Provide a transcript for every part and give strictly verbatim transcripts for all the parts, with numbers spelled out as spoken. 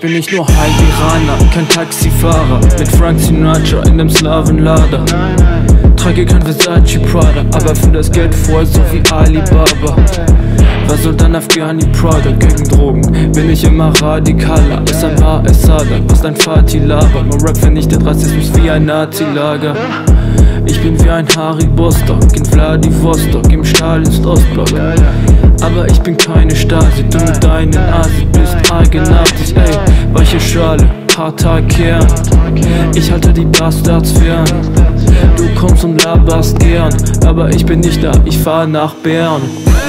bin nicht nur Halb-Iraner, kein Taxifahrer mit Frank Sinatra in dem Slavenlader. Trage kein Versace Prada, aber für das Geld vor so wie Alibaba. Was soll dann Afghani Prada gegen Drogen? Bin ich immer radikaler als ein Bar Esada, was dein Vati labert. Mein Rap vernichtet Rassismus wie ein Nazi-Lager. Ich bin wie ein Harry Bostock in Vladivostok im Stalins Ostblock. Aber ich bin keine Stasi, du mit deinen Asi bist eigenartig, ey. Weiche Schale, harter Kern. Ich halte die Bastards fern. Du kommst und laberst gern, aber ich bin nicht da, ich fahr nach Bern.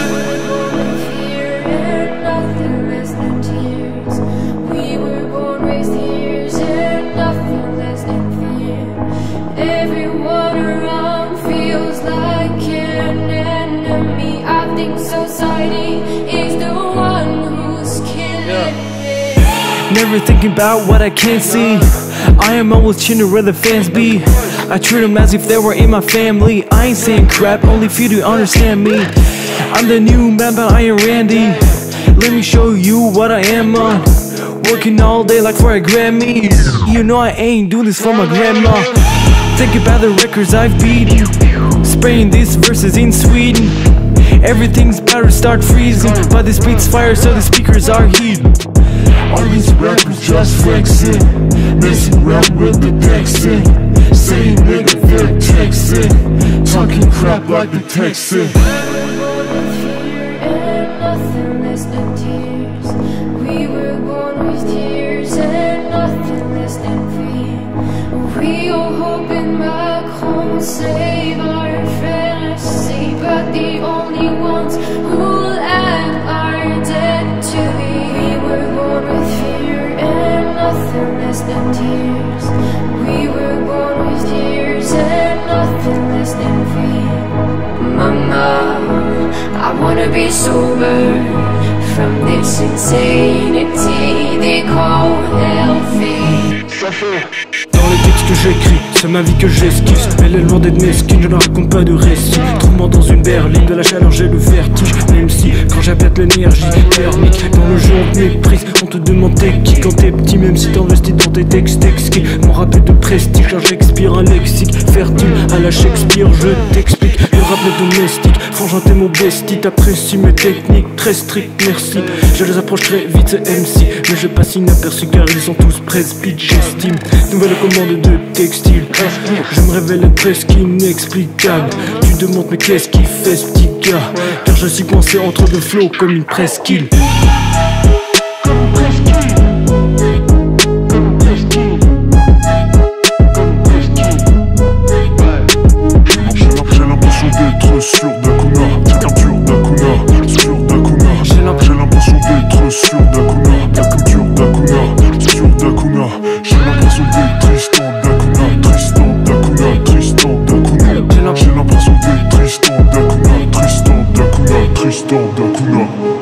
Never thinking about what I can't see. I am always chilling where the fans be. I treat them as if they were in my family. I ain't saying crap, only few to understand me. I'm the new man, but I ain't Randy. Let me show you what I am on. Working all day like for a Grammy. You know I ain't doing this for my grandma. Think about the records I've beaten. Spraying these verses in Sweden. Everything's about to start freezing, but this beat's fire so the speakers are heating. All these rappers just flexing, messing around with the Texan. Saying nigga they're Texan, talking crap like the Texan. And nothing less than tears. We were born with tears and nothing less than fear. We all hope in Macron save our fantasy, but the only ones who'll end are dead to be. We were born with fear and nothing less than tears. We were born with tears and nothing less than fear. Mama, I wanna be sober from this insanity they call healthy. Dans les textes que j'écris, c'est ma vie que j'esquisse. Elle est loin d'être mesquine, je ne raconte pas de récit. Trouvement dans une berline, de la chaleur j'ai le vertige. Même si, quand j'appelle l'énergie thermique, dans le jeu on te méprise, on te demande t'es qui quand t'es petit. Même si t'investis dans tes textes exquis, mon rap est de prestige car j'expire un lexique fertile à la Shakespeare, je t'explique. Le rap est domestique, franchement t'es mon bestie. T'apprécies mes techniques très strictes, merci. Je les approche très vite, c'est M C, mais je passe inaperçu car ils sont tous presbytes, j'estime. Nouvelle commande de textile, je me révèle presque inexplicable. Tu te demandes mais qu'est-ce qui fait ce petit gars? Car je suis coincé entre deux flots comme une presqu'île. J'ai l'impression d'être sûr d'Akuna, c'est culture d'Akuna, sûr d'Akuna. J'ai l'impression d'être sûr d'Akuna, la culture d'Akuna, sûr d'Akuna. J'ai l'impression d'être Tristan d'Akuna, Tristan d'Akuna, Tristan d'Akuna. J'ai l'impression d'être Tristan d'Akuna, Tristan d'Akuna, Tristan d'Akuna.